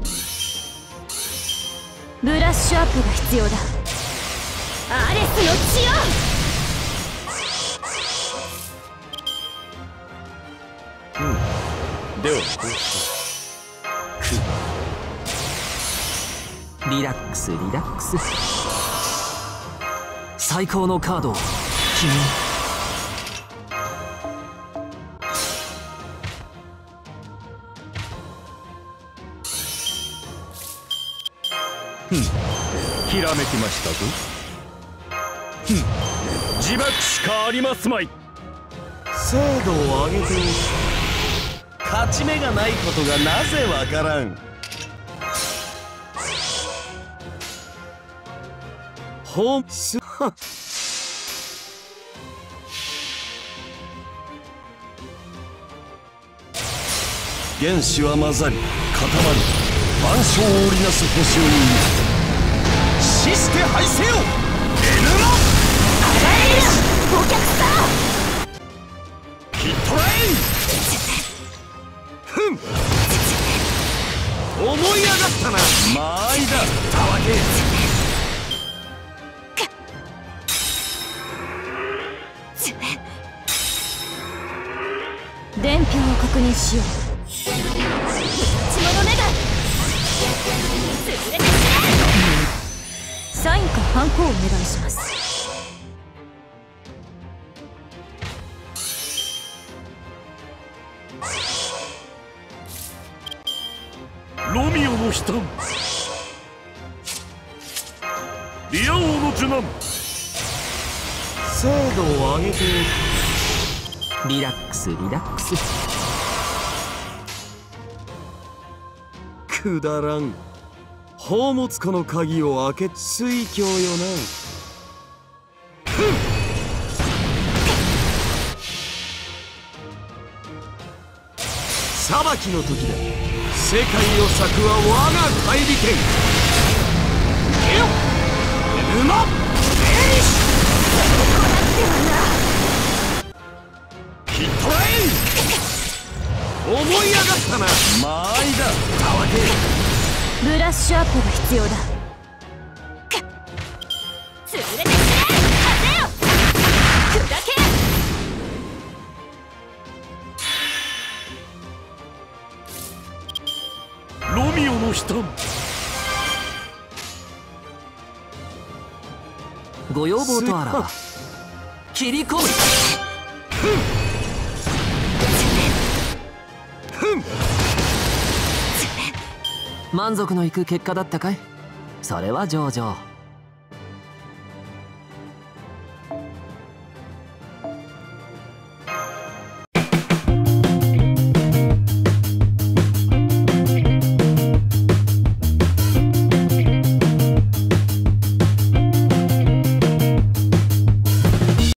ブラッシュアップが必要だ。アレスの血よ。 ではこうしリラックスリラックス。最高のカードを君に。ひらめきましたぞ。自爆しかありますまい。 精度を上げておく。勝ち目がないことがなぜわからん。ホース原子は混ざり固まり、万象を織りなす星をに死して敗せよ。エヌマあらゆるお客さん。 ヒットライン。思い上がったな。間合いだたわけ。 伝票を確認しよう。血の目が潰れてくれ。サインかハンコをお願いします。 ロミオの悲嘆、リア王の受難。 精度を上げてリラックスリラックス。 くだらん。宝物庫の鍵を開け水郷よな。裁きの時だ。世界を裂くは我が怪力剣。行けよエヌマ・ベリッシュ。ヒットライン。思い上がったな。間合いだたわけ。 ブラッシュアップが必要だ。潰れてくれ。風よ砕け。 ロミオの悲嘆。 ご要望とあらば切り込む。満足のいく結果だったかい。それは上々。